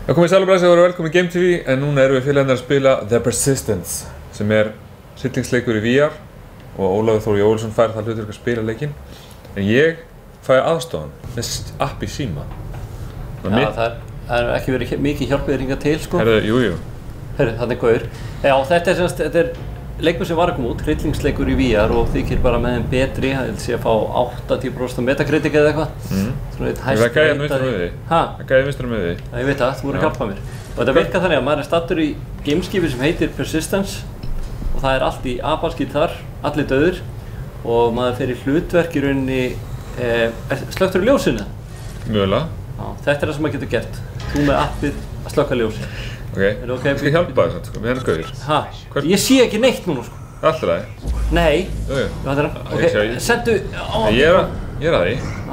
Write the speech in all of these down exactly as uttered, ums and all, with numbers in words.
Það komið sæl og blessaður og verið velkomin í Game T V, en núna erum við félagarnir að spila The Persistence, sem er hryllingsleikur í V R og Ólafur Þór Jóelsson fær það hlutverk að spila leikinn, en ég fæ aðstofan með app í síma. Já, mitt... það, það er ekki verið mikið hjálpið hingað til, sko. Herðu, jú, jú. Herðu, þannig er gaur. Já, þetta er, semst, þetta er leikur sem var að koma út, hryllingsleikur í V R og þykir bara með þeim betri, það vil sé að fá áttatíu prósent Metacritic eða eitthvað. Mm. Svona eitt hæst reytari. Það gæði vinstra með því. Hæ? Það gæði vinstra með því. Já, ég veit það, þú voru að hjálpa mér. Og þetta virkar þannig að maður er stattur í gameskipi sem heitir Persistence og það er allt í apaskít þar, allir dauðir og maður fer í hlutverk í rauninni, eh, slökktur í ljósinu? Mjögulega. Já, þetta er það sem maður getur gert. Þú með appið að slökka ljósinu. Ok, ég okay? skal hjálpa þess að sko, með hennar gauðir. Hæ? Hvern... Ég sé ekki neitt núna sko. Alltaf það? Nei. Jú, jú. Já, þetta er það. Ok, ég... sendu... Ó, ég er að, ég er að því.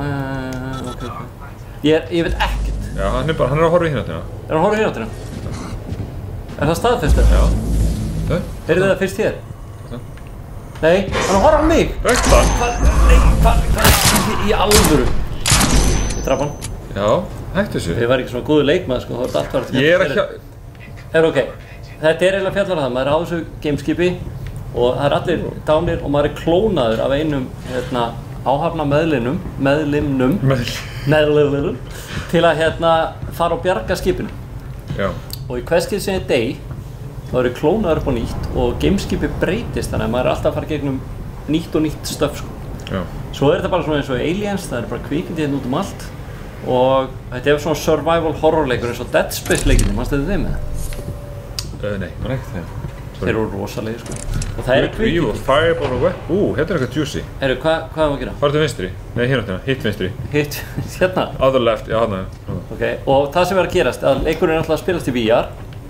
Uh, ok, ok. Ég, er, ég veit ekkert. Já, hann er bara, hann er að horfa í hináttina. Er hann að horfa í hináttina? Er það staðfest þetta? Já. Þau? Heyrðu það fyrst hér? Það? Nei, hann er að horfa á mig. Veikt það? Hvað, nei, hvað, hvað, í alvöru? Ég draf hann. Já, hættu þessu. Ég var ekki svona góður leikmaður sko, það var allt var ég er að hjá... Herru, ok, þetta er eiginlega fjallar að það, maður er á þessu gameskipi og það er allir dánir og maður er klónaður af einum hérna, áhafna meðlinum, meðlimnum, meðlimnum til að hérna, fara og bjarga skipinu. Já. Og í hverskið sem er deg, þá eru klónaður upp á nýtt og gameskipi breytist þannig að maður er alltaf að fara gegnum nýtt og nýtt stöf sko. Já. Svo er þetta bara svona eins og Aliens, það er bara kvikindi hérna út um allt og þetta er svona survival horror leikur eins og Dead Space leikinni, mannstu þið þeim með það? Uh, nei, maður ekkert þeim. Þeir eru rosalegir sko. Og það er kvikindi. Fireball og web. Ú, hérna er eitthvað juicy. Herru, hvað hva er maður að gera? Farðu til vinstri. Nei, hérna áttina. Hitt vinstri. Hitt, hérna? Other left, já, hérna. Ok, og það sem er að gerast, að leikurinn er alltaf að spilast í V R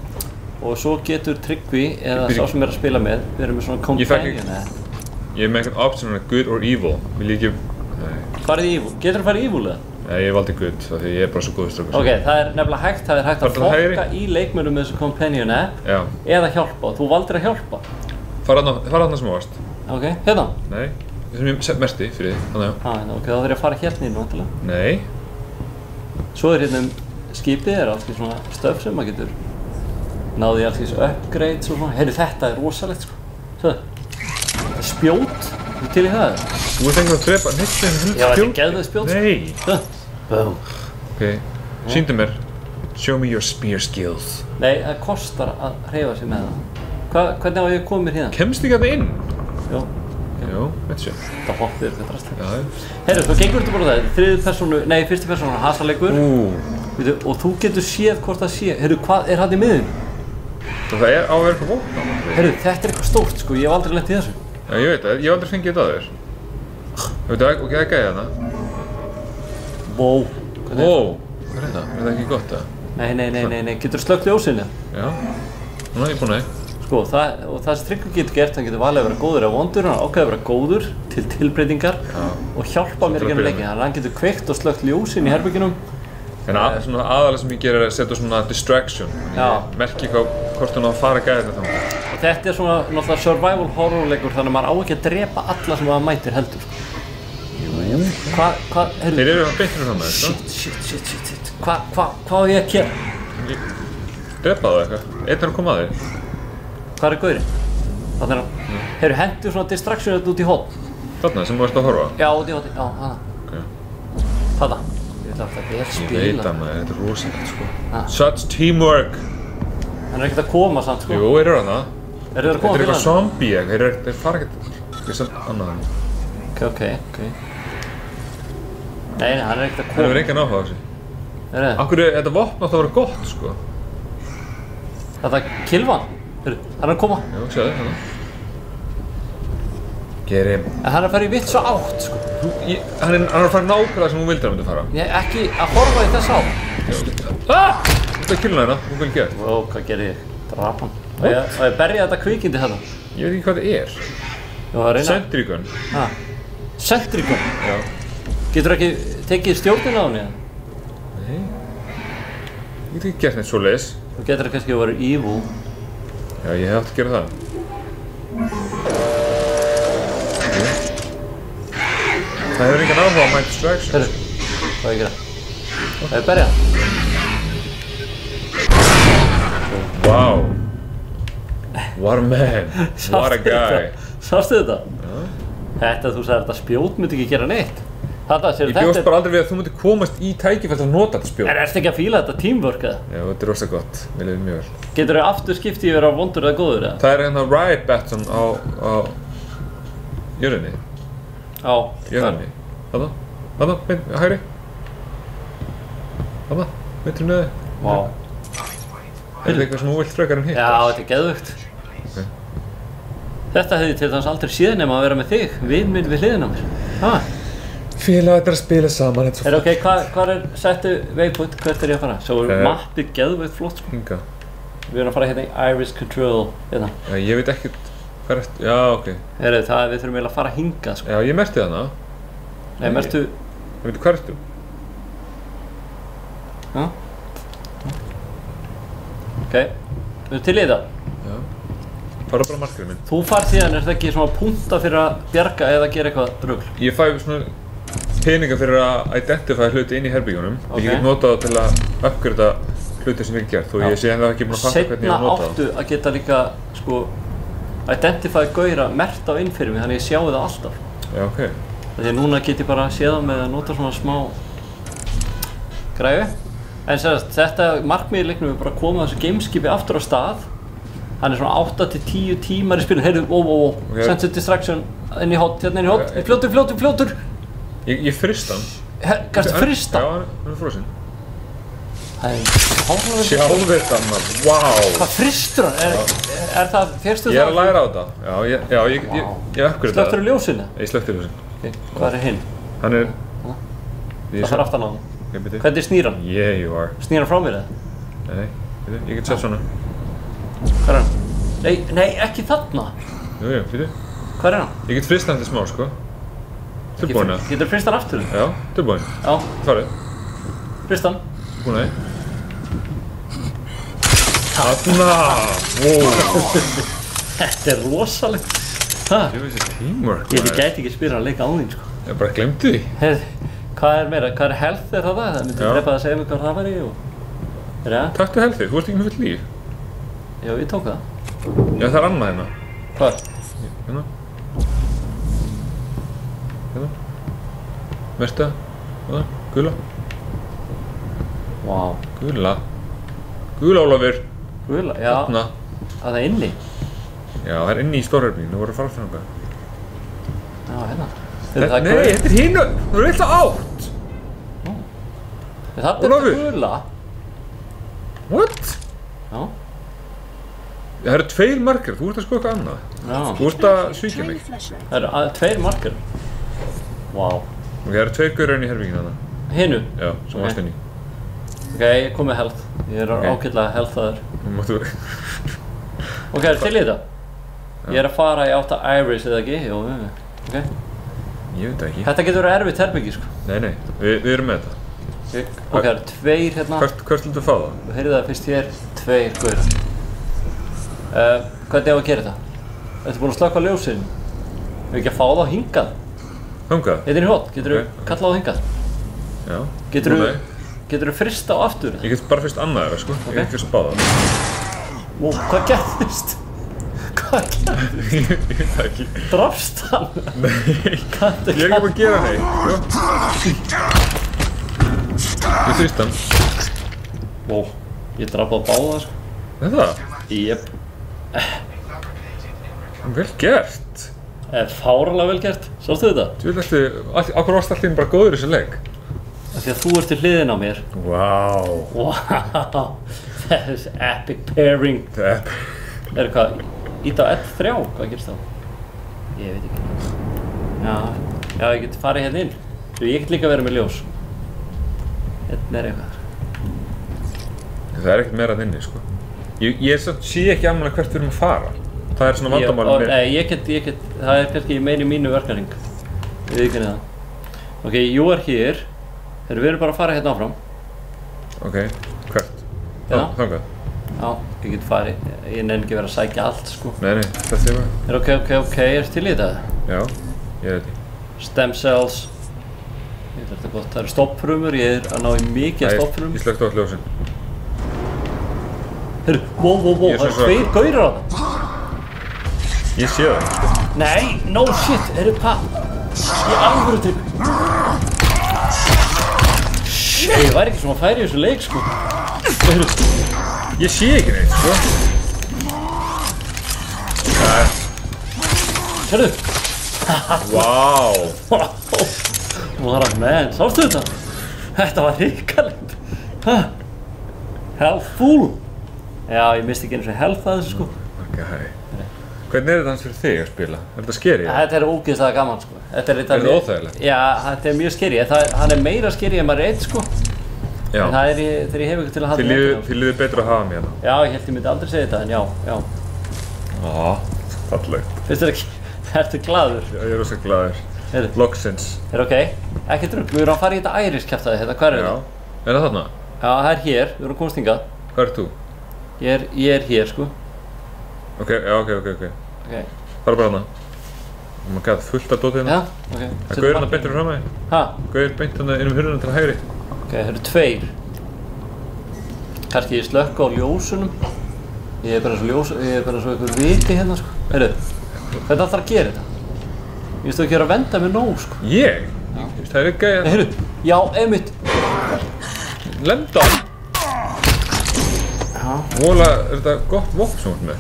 og svo getur Tryggvi, eða sá sem er að spila með, við erum með svona companion eða? Ég er með eitthvað option of good or evil. Vil ég ekki... Farið í evil? Getur þú farið í evil eða? Nei, ég valdi good, af því ég er bara svo góður strákur. Ok, það er nefnilega hægt, það er hægt að fokka í leikmönnum með þessu companion app Já. Eða hjálpa, þú valdir að hjálpa. Fara þarna sem ást. Ok, hérna? Nei, það sem ég merti fyrir því, þannig að... Ah, ok, þá þarf ég að fara hérna inn, vantilega. Nei. Svo er hérna um skipið, er alls í svona stöf sem maður getur náði í alls í þessu upgrades og svona. Heyrðu, þetta er rosalegt, sko. Svo, spjót, þú til í það? Þú ert einhvern að drepa, neitt sem hundar spjót? Já, þetta er geðveið spjót, sko. Nei. Boom. Ok, sýndu mér. Show me your spear skills. Nei, það kostar að hreyfa sig með það. Hva, hvernig á ég að koma mér hérna? Kemst ekki að það inn? Jó. Jó, veit sér. Það hoppið er þetta rast. Já. Heyrðu, þú gengur þetta bara það. Þriðju persónu, nei, fyrstu persónu hasaleikur. Ú. Og þú getur séð hvort það sé. Heyrðu, hvað er hann í miðinu? Það er á að vera eitthvað vopn. Heyrðu, þetta er eitthvað stórt sko, ég hef aldrei lent í þessu. Já, ég veit það, ég hef aldrei fengið þetta að þér. Þú veit, ok, það er gæðið þarna. Wow. Wow, hvað er þetta? Er það ekki gott það? Nei, nei, nei, nei, nei, getur slökkt ljósinu? Já, núna er ég búinn að því. Sko, það, og það sem Tryggvi getur gert, hann getur valið að vera góður eða vondur, hann ákveði að vera góður til tilbreytingar Já. Og hjálpa mér að gera leikinn. Þannig að hann getur kveikt og slökkt ljósin í herbyggjunum. En að, svona aðalega sem ég gerir er að setja svona distraction. Ég merki hvað, hvort hún á að fara að gæða þetta þá. Og þetta er svona náttúrulega survival horror leikur, þannig að maður á ekki að drepa alla sem maður mætir heldur. Hvað, hvað, heyrðu? Þeir eru að beint fyrir fram með þetta. Shit, shit, shit, shit, shit. Hvað, hvað, hvað á ég að gera? Ég drepa það eitthvað. Einn er að koma að þér. Hvað er gaurinn? Þannig að hann, heyrðu, hendur svona distraction út í hotn. Þarna sem þú varst að horfa? Já, út í hotn, já, hana. Ok. Þarna. Ég veit að þetta er spila. Ég veit að maður, þetta er rosalegt sko. Ah. Such teamwork. Hann er ekkert að koma samt sko. Jú, þeir eru hana. Eru þeir að koma fyrir hann? Þetta er eitthvað zombie eitthvað, þeir fara ekkert, ekki samt annað. Ok, ok, ok. Nei, hann er ekkert að koma. Það er engan áhuga á þessu. Er það? Akkur er þetta vopn átt að vera gott, sko. Þetta kilva hann? Heyrðu, hann er að koma. Jú, sjáðu, hérna. Get him. En hann er að fara í vitt svo átt, sko. Þú, ég, hann er að fara nákvæmlega sem hún vildi að hann myndi fara. Ég ekki að horfa í þess átt. Ah! Þú ætti að killa hérna, hún vil gera. Ó, hvað gerir ég? Drap hann. Og ég, og ég berja þetta kvikindi hérna. Ég veit ekki hvað það er. Jú, það er reyna. Sentrygun. Hæ? Sentrygun? Já. Getur ekki tekið stjórnina á henni eða? Nei. Ég get ekki gert neitt svoleiðis. Þú getur kannski að vera evil. Já, ég hef átt að gera það. Okay. Það hefur engan áhuga á my distraction. Hörru, hvað er ég að gera? Það er berja. What a man, what a guy. Sástu þetta? Já. Þetta, þú sagði þetta spjót myndi ekki gera neitt. Þetta, sér, ég bjóst bara aldrei við að þú myndir komast í tækifæri til að nota þetta spjót. En ertu ekki að fíla þetta teamwork eða? Já, þetta er rosa gott, mér liður mjög vel. Getur þau aftur skipti yfir á vondur eða góður eða? Það er hérna Riot Batson á, á jörðinni. Á? Jörðinni. Þarna, þarna, mynd, hægri. Þarna, myndur neði. Vá. Er þetta eitthvað sem þú vilt frekar en hitt? Já, þetta er geðvögt. Okay. Þetta hefði til dæmis aldrei séð nema að vera með þig, vin minn við hliðina á mér. Ha? Félagar er að spila saman, þetta er svo flott. Er ok, hvað hva er settu waypoint, hvert er ég að fara? Svo er uh, mappið geðvögt flott. Hinga. Við erum að fara hérna í Iris Control, hérna. Já, ég veit ekkert hvað er, já, ok. Heru, það, við þurfum eiginlega að fara hingað, sko. Já, ég merti þarna. Nei, mertu... Ég veit, hvað ertu? Já. Ok, við erum til í þetta. Já. Fara bara markið minn. Þú far síðan, er þetta ekki svona punta fyrir að bjarga eða gera eitthvað rugl? Ég fæ svona peninga fyrir að identify hluti inn í herbyggjunum. Okay. Ég get notað það til að uppgreita hluti sem ég hef gert og ég sé ennþá ekki búin að fatta hvernig ég hef notað það. Seinna áttu að geta líka, sko, identify gauðra mert á inn fyrir mig, þannig ég sjáu það alltaf. Já, ok. Því að núna get ég bara séð það með að nota svona smá græðu. En sérst, þetta markmiðið leiknum er bara að koma þessu gameskipi aftur á stað. Hann er svona átta til tíu tímar í spilinu. Heyrðu, ó, ó, ó, okay. Sense distraction inn í hot, hérna inn í hot. Okay. Fljótur, fljótur, fljótur. Ég, ég frist hann. Gæstu frist hann? Já, hann er frosinn. Það er hálflega... Sjálf þetta, maður, wow. Hvað fristur hann? Er, er, er það, fyrstu það? Ég er að læra á þetta. Já, ég, já, ég, ég, ég uppgreita það. Slöktur í ljósinu? Ég slöktur í ljósinu. Ok, hvað er hinn? Hann er... Það þarf aftan á hann. Okay, hvernig snýr hann? Yeah, you are. Snýr hann frá mér eða? Nei, veitu, ég get sett svona. Hvað er hann? Nei, nei, ekki þarna. Jú, jú, veitu. Hvað er hann? Ég get frist hann til smá, sko. Tilbúin að. Getur frist hann aftur? Já, tilbúin. Já. Farið. Frist hann. Búin að. Þarna! Wow! Þetta er rosalegt. Hæ? Ég veist þetta teamwork. Ég gæti ekki spila að leika á þín, sko. Ég bara glemdi því. Heyrðu, hvað er meira? Hvað er health er það það? Það myndi drepa að segja mig hvað það var í og... Er það? Taktu healthið, þú ert ekki með fullt líf. Já, ég tók það. Já, það er annað hérna. Hvað? Hérna. Hérna. Merta. Hérna. Gula. Vá. Wow. Gula. Gula, Ólafur. Gula, já. Þarna. Að það er inni? Já, það er inni í stórherbygginu, það voru að fara frá þangað. Já, hérna. Þetta, nei, þetta er hinn, þú er eitthvað átt. Ó. Þetta er þetta gula. What? Já. Það eru tveir markir, þú ert að sko eitthvað annað. Já. Þú ert að svíkja mig. Það eru að, tveir markir. Vá. Wow. Ok, það eru tveir gaurinn í herbygginu þarna. Hinnu? Já, sem varst inn í. Ok, ég kom með health. Ég er okay. Ágætlega healthaður. Þú máttu... Ok, er til í þetta? Já. Ég er að fara í átta Iris eða ekki? Jó, ok. Ég veit það ekki. Þetta getur verið erfitt herbyggi, sko. Nei, nei, Vi, við erum með þetta. Ok, það eru tveir hérna. Hvert, hvert viltu fá það? Þú heyrðu það fyrst hér, tveir gaurar. Uh, hvernig er að gera þetta? Ertu búin að slökkva ljósin? Hefur ekki að fá það á hingað? Hangað? Þetta er í hot, getur þú okay, okay. kallað á hingað? Já. Getur þú getur þú frist á aftur? Ég get bara fyrst annað þeirra, sko. Okay. Ég get fyrst að báða. Wow, hvað gerðist? Hvað gerðist? Ég veit það ekki. Drafst hann? Nei, ég er ekki búin að gera neitt, sko. Ég þrýst hann. Wow, ég draf á báða, sko. Er það? Jep. Vel gert. Eh, fáralega vel gert. Sástu þetta? Þú veit eftir, okkur varst alltaf bara góður í þessu leik. Því að þú ert til hliðin á mér. Wow. Wow. That is epic pairing. Það er epic. Er hvað? Íta á F þrjú? Hvað gerst þá? Ég veit ekki. Já, já, ég get farið hérna inn. Svo ég get líka verið með ljós. Hérna er eitthvað. Það er ekkert meira að inni, sko. Ég, ég samt sé ekki alveg hvert við erum að fara. Það er svona vandamálið mér. Nei, ég get, ég get, það er kannski meini mínu verkefning. Ég veit ekki það. Ok, you are here. Þegar við erum bara að fara hérna áfram. Ok, hvert? Já. Þangað? Já, ég get farið. Ég nenni ekki verið að sækja allt, sko. Nei, nei, þetta er bara. Er ok, ok, ok, er til í þetta? Já, ég veit því. Stem cells. Ég veit þetta gott. Það eru stoppfrumur, ég er að ná í mikið stoppfrum. Ég slökkt á allt ljósin. Heyrðu, wow, wow, wow, það eru tveir gaurar á það. Ég sé það, sko. Nei, no shit, heyrðu hvað? Ég alvöru til. Shit, ég væri ekki svona færi í þessu leik, sko. Heyrðu. Ég sé ekki neitt, sko. Það Heyrðu. Vá. What a man, sástu þetta? Þetta var hrikalegt. Hell full. Já, ég misti ekki eins og health að þessu, sko. Ok, hæ. Hvernig er þetta hans fyrir þig að spila? Er þetta skeri? Þetta er ógeðslega gaman, sko. Þetta er, Er þetta óþægilegt? Já, þetta er mjög skeri. Hann er meira skeri en maður er einn, sko. Já. En það er ég, þegar ég hef ykkur til að halda Þið líður, þið líður betur að hafa mig hérna. Já, ég held ég myndi aldrei segja þetta, en já, já. Á, fallegt. Finnst þér ekki, ertu glaður? Já, ég er rosa glaður. Heyrðu, Loksins. er ok? Ekki drugg, við erum að fara í þetta æriskjaftaði, hérna, hvað er Já. þetta? Er það þarna? Já, það er hér, við erum komast hingað. Hvað ert þú? Ég er, ég er hér, sko. Ok, já, ok, ok, ok. Ok, Fara bara hana. Oh my god, fullt af dótið já, hérna. ok. Það er gauður hana beint fyrir fram að þig. Hæ? Gauður beint hana inn um hurðina til hægri. Ok, það eru tveir. Kannski ég slökka á ljósunum. Ég er bara svo ljós, ég er bara svo einhver viti hérna, sko. Heyrðu, hvernig ætlar að gera þetta? Ég veist þú ekki að venda mig nóg, sko. Ég? Það er ekki Nei, að heyrðu, já, einmitt. lenda hann. Já. Vola, er þetta gott vopn sem þú ert með?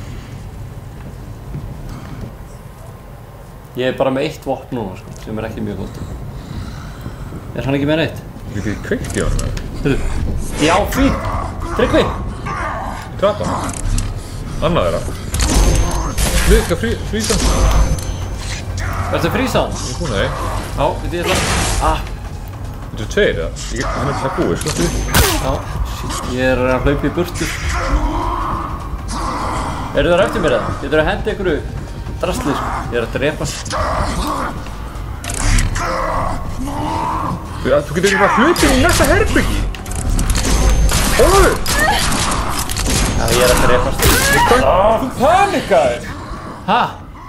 Ég er bara með eitt vopn núna, sko, sem er ekki mjög gott. Er hann ekki með neitt? Ég get ekki kveikt í honum eða? Heyrðu, já, fín. Tryggvi. Trapa hann. Annað þeirra. Við, hvað frí, frísa hann? Ertu frísað? Ég er búinn að þig. Já, við því þetta. Ah, Þetta er tveir eða? Ég get, hann er það búið, sko. já, shit, ég er að hlaupa í burtu. Eru það eftir mér eða? Getur að henda ykkur drasli, sko. Ég er að drepa. Þú, þú getur ekki bara hlutið í næsta herbyggi. Ólafur! Já, ég er að drepa. Þú panikaðir! Hæ?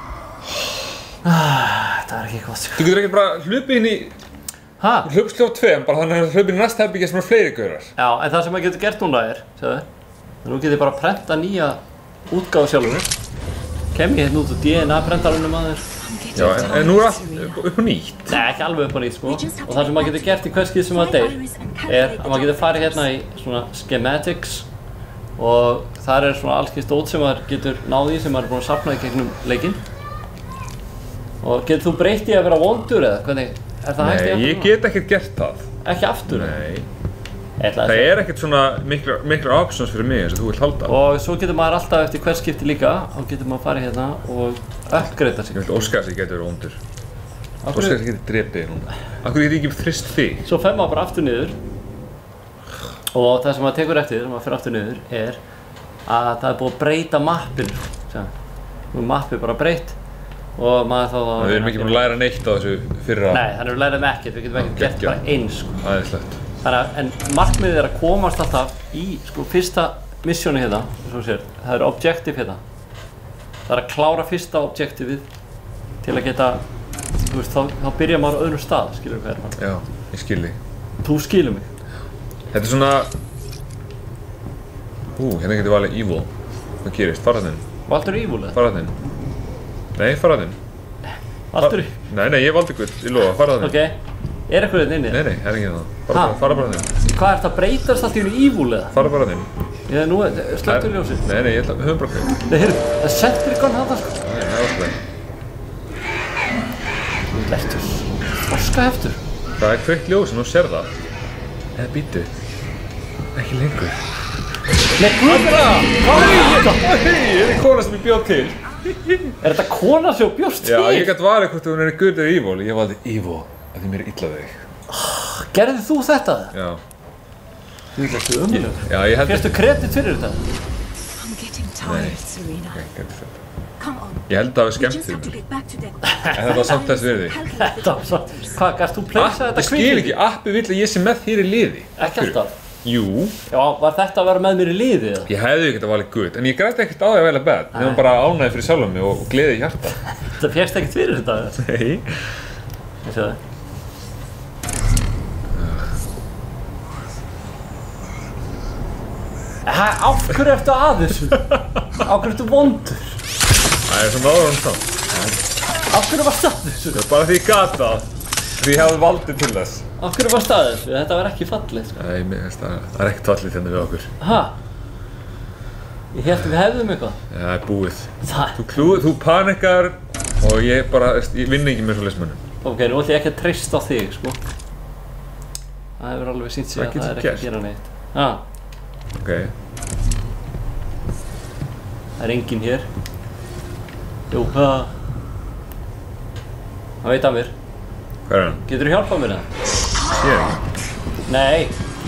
Ah, það er ekki gott, sko. Þú getur ekki bara hlupið inn í Hæ? hlupsljóð tveim, bara þannig að hlupið inn í næsta herbyggi sem er fleiri gaurar. Já, en það sem maður getur gert núna er, sjáðu, nú get ég bara að prenta nýja útgáfu sjálfur. Kem ég hérna út úr D N A-prentarunum aðeins. Já, en, en nú er allt upp, upp á nýtt. Nei, ekki alveg upp á nýtt, sko. Og það sem maður getur gert í hvers skið sem maður deyr er að maður getur farið hérna í svona schematics og þar er svona alls kyns dót sem maður getur náð í sem maður er búinn að safna í gegnum leikinn. Og getur þú breytt í að vera vondur eða hvernig? Er það hægt í Nei, aftur ég núna? get ekkert gert það. Ekki aftur? Nei. Ég ætla að Það segja. er ekkert svona miklar, miklar options fyrir mig eins og þú vilt halda. Og svo getur maður alltaf eftir hvers skipti líka, þá getur maður farið hérna og uppgreita sig. Ég vil óska þess að ég geti verið vondur. Af Óska hverju- þess að ég geti drepið þig núna. Af hverju get ég ekki þrist þig? Svo fer maður bara aftur niður og það sem maður tekur eftir þegar maður fer aftur niður er að það er búið að breyta mappinu. Nú er mappið bara breytt og maður þá... Við erum ekki búin að læra neitt á þessu fyrra. Nei, þannig að við lærum ekkert, við getum ekkert gert geggjað. bara eins, sko. Æðislegt. Þannig að, en markmiðið er að komast alltaf í, sko, fyrsta missjónu hérna, eins og þú sér, það er objective hérna. Það er að klára fyrsta objectivið til að geta, þú veist, þá, þá byrja maður á öðrum stað, skilur hvað er maður. Já, ég skil þig. Þú skilur mig. Þetta er svona... Ú, hérna getur valið evil. Hvað gerist? Farðinn. Valdur evil eða? Farðinn. Nei, farðinn. Valdur í... Nei, nei, ég valdi gull. Ég lofa, farðinn. Ok. Er eitthvað hérna inni? Nei, nei, það er ekki það. Fara Ha? bara, fara bara þinn. Hvað er þetta að breytast allt í einu evil eða? Fara bara þinn. Ég er nú, slöktur ljósið. Nei, nei, ég ætla, höfum bara kveikt. Nei, heyrðu, það sendir ykkur hann þetta, sko. Nei, það er alltaf. Lertur. Þorska heftur. Það er kveikt ljós og nú sér það. Eða býtu. Ekki lengur. Nei, guðra! Hvað er þetta? Hei, er það kona sem ég bjóð til? Er þetta kona sem þú bjóst til? Já, ég gæti varið hvort hún er good eða evil. Ég valdi evil, af því mér er illa við þig. Gerðir þú þetta? Já. Þú veist ekki ömulegur. Já, ég held... Fyrstu kredit fyrir þetta? I'm getting tired, Serena. Ok, gerði þetta. Come on. Ég held að það hafi We skemmt just fyrir have to mér. get back to that. En þetta var samt þess virði. Þetta var svo... Hvað, gæst þú pleysa þetta Ég skil ekki, appi vill að ég sé með þér í liði. Ekki alltaf. Jú, Já, var þetta að vera með mér í liðið? eða? ég hefði ekki að valið good, en ég græti ekkert á því að velja bad. Ég var bara ánægði fyrir sjálfum mig og, og gleði í hjarta. Þetta fékkst ekkert fyrir þetta? eða? Nei. Ég sé það. Ha, af hverju ertu að þessu? Af hverju ertu vondur? Það er svona áður hann samt. Af hverju var staðið þessu? Það er bara því ég gat það. Því ég hefði valdið til þess. Af hverju var staðið þessu? Þetta var ekki fallið, sko. Nei, mér finnst það, það er ekkert fallið hérna við okkur. Ha? Ég held að við hefðum eitthvað. Já, það er búið. Það... Þú klúð, þú panikar og ég bara, ég vinn ekki með svo leysmönnum. Ok, nú ætlum ég ekki að treysta á þig, sko. Það hefur alveg sýnt sig að það er ekki að gera neitt. Ha? Ok. Það er enginn hér. Jú, það... Það veit af mér. Hvað er hann? Getur þú hjálpað mér það? Sér ekki. Nei.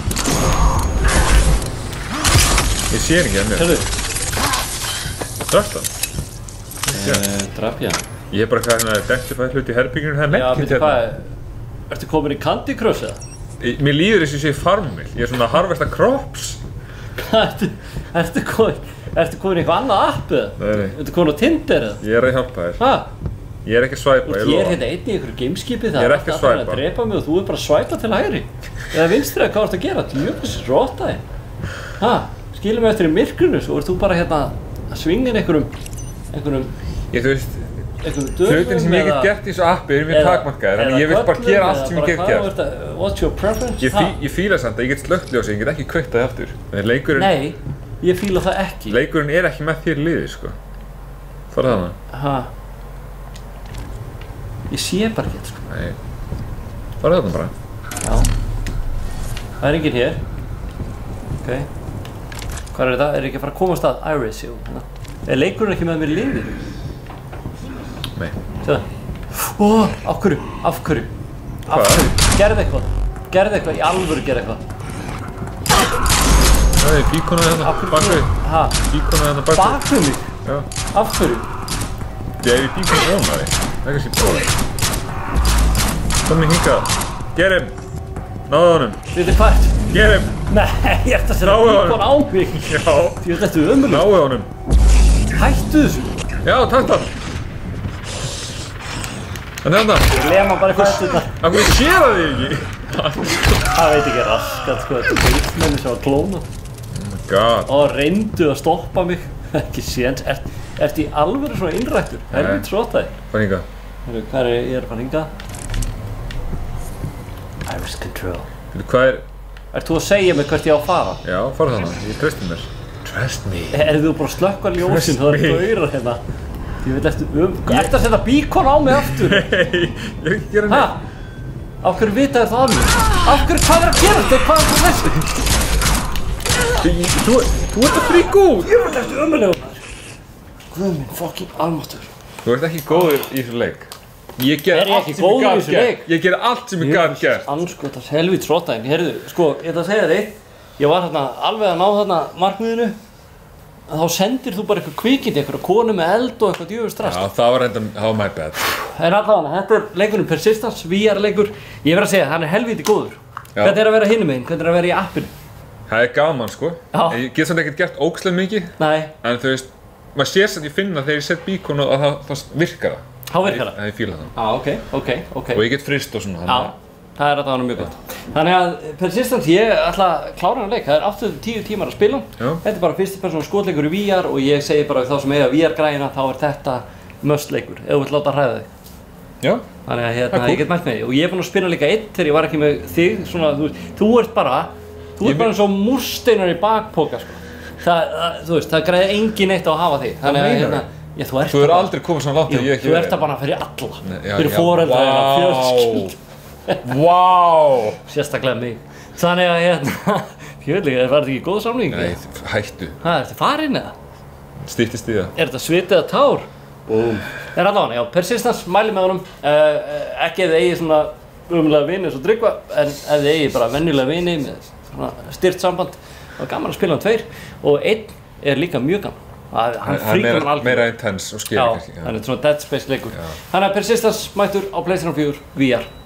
Ég sér ekki að mér. Hörðu. Drafst hann? Eh, draf ég hann. Ég er bara hvað hérna identifæði hluti í herbygginu, það er Já, merkilt veitu hérna. hvað, ertu komin í Candy Crush eða? Ég- Mér líður eins og ég sé farmil. Ég er svona að harvesta crops. Hvað, ertu, ertu komin, ertu komin í eitthvað annað app eða? Nei, nei. Ertu komin á Tinder eða? Ég er að hjálpa þér. Ha? Ég er ekki að svæpa, ég Ég er lofa. hérna einn í einhverju gameskipi, það Ég er er ekki að alltaf að svæpa. drepa mig og þú er bara að svæpa til hægri. Eða vinstri eða hvað ertu að gera? Djöfis, rotaði. Ha? Skilum við eftir í myrkrinu, svo ert þú bara hérna að swingin einhverjum, einhverjum, Ég þú veist, einhverjum döfum hlutin sem ég get gert í þessu appi er mjög takmarkaðir, en ég vil bara gera allt sem ég get gert. What's your preference? Ég, fí, ég fíla samt að ég get slökkt ljósið, ég get ekki kveikt það aftur. En leikurinn, Nei, ég fíla það ekki. leikurinn er ekki með þér í liði, sko. Farðu þarna? Ha? Ég sé bara ekki, sko. Nei. Farðu þarna bara. Já. Það er enginn hér. Ok. Hvað er þetta? Er ekki að fara að komast að Iris, jú. Hérna. Er leikurinn ekki með mér í liði? Nei. Sjáðu. Ó, af hverju? Af hverju? Af Hvað? hverju? Gerðu eitthvað. Gerðu eitthvað, í alvöru gerðu eitthvað. Það er bíkonuð hérna, Af hverju? bakvið. Ha? Bíkonuð hérna bakvið. Bakvið mig? Já. Af hverju? Ég er í bíkonuð ónari. Það er kannski bróðið. Komni hingað. Gerðum. Náðu honum. Þetta er hvert? Gerðum. Nei, ég ætti að setja Náðu honum. bíkon á mig. Já. Því að þetta er ömurlegt. Náðu honum. Hættu þessu. Já, takk það. En hérna, Lema bara eitthvað eftir þetta. af hverju sér það þig ekki? Það veit ekki raskat, sko. Þetta er bílmenni sem var klónað. Oh my god. Og reyndu að stoppa mig. Ekki séns. Ert, ertu í alvöru svona innrættur? Helvít svotaði. Hvað hingað? Heyrðu, hvað er ég er að fara hingað? Iris Control. Veitu, hvað er... Ert þú að segja mig hvert ég á að fara? Já, farðu þarna. Ég treysti mér. Trust me. Er þú bara að slökkva ljósin? Það er me. gaurar hérna. Ég veit eftir um... Ertu að setja bíkon á mig aftur? Nei, ég er ekki að gera Ha? neitt. Af hverju vita þér það af mér? Af hverju, hvað er að gera? Þetta er hvað er þessu? Þú, þú, þú ert að fríka út. Ég veit eftir ömulegum. Guð minn, fucking almáttur. Þú ert ekki góður í þessu leik. Ég ger Er ég allt ekki sem ég góður í gat þessu gert. leik? Ég ger allt sem ég gat gert. Anskotas helvíts rotaðin. Heyrðu, sko, ég ætla að segja þig. Ég var hérna alveg að ná þarna markmiðinu. Þá sendir þú bara eitthvað kvikindi, eitthvað konu með eld og eitthvað djöfur strast. Já, það var reynda, það var my bad. En allavega, þetta er leikurinn Persistence, V R leikur. Ég verð að segja, hann er helvíti góður. Já. Hvernig er að vera hinum meginn? Hvernig er að vera í appinu? Það er gaman, sko. Já. Ég get samt ekkert gert ógeðslega mikið, Nei, en þú veist, maður sér samt ég finna þegar ég set bíkon og það, það virkar það. þá virkar það. Það ég fíla það. Já, ok, ok, ok. Og ég get frist og svona. Já, það er alltaf mjög gott. Þannig að Persistence, ég ætla að klára hann leik. Það er átta til tíu tímar að spila. Já. Þetta er bara fyrsta persónu skotleikur í V R og ég segi bara þá sem eiga V R græna, þá er þetta must leikur, ef þú vilt láta hræða þig. Já. Þannig að Það hérna, er cool. ég get mælt með því. Og ég er búinn að spila líka einn þegar ég var ekki með þig, svona, þú veist, þú ert bara, þú Ég ert bara eins og múrsteinar í bakpoka, sko. Það, það, þú veist, það græði engin eitt á að hafa þig. Þannig að, meinarðu? hérna, já, þú ert Þú er það bara- aldrei komið svona langt Jú, að ég ekki þú ert það bara fyrir alla. Nei, já, fyrir já, foreldra vá. og fjölskyldu. Vá. Sérstaklega mig. Þannig að, hérna, fjöllega, það var þetta ekki góð samling? Nei, hættu. Hvað, ertu farinn eða? Stýttist í það. Er þetta svitið að tár? Búm. Það er allavega, já, Persistence, mæli með honum. Uh, ekki ef þið eigi svona umlega vini eins og Tryggva, en ef þið eigi bara venjulega vini með svona styrt samband, þá er gaman að spila um tveir. Og einn er líka mjög gaman. Að, hann Það er fríkur hann meira, alveg. meira intense og skilur Já, kannski. hann er svona Dead Space leikur. Þannig að Persistence mættur á PlayStation fjögur V R.